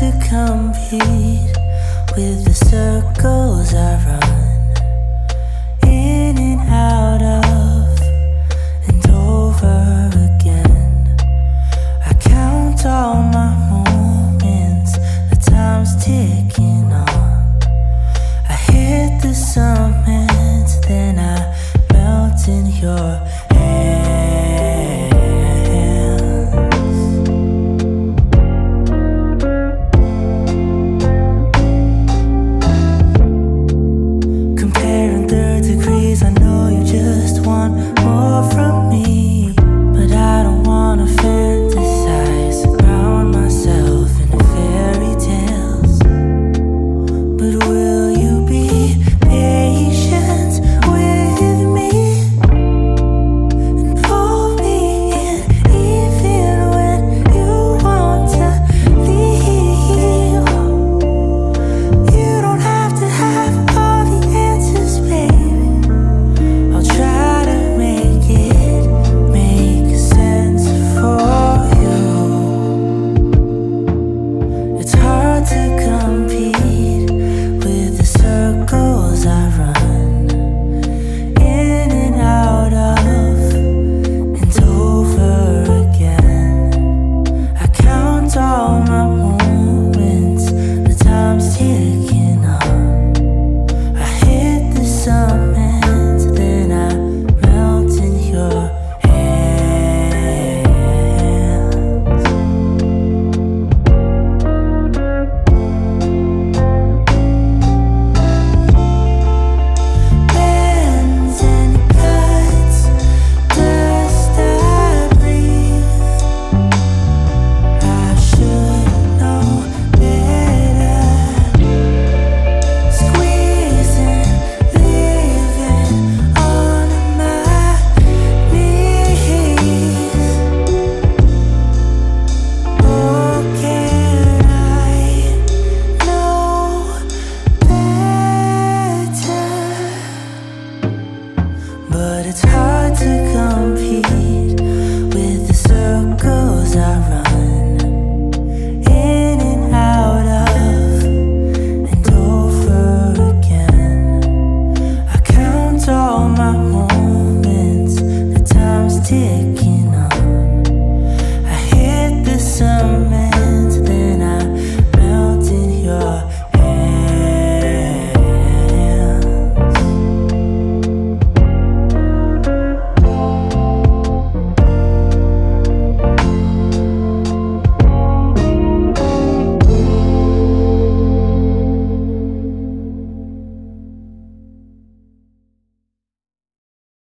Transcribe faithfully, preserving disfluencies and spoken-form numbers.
to compete with the circles I run, in and out of and over again. I count all my moments, the time's ticking on. I hit the summit, then I melt in your it's hard to compete with the circles I run.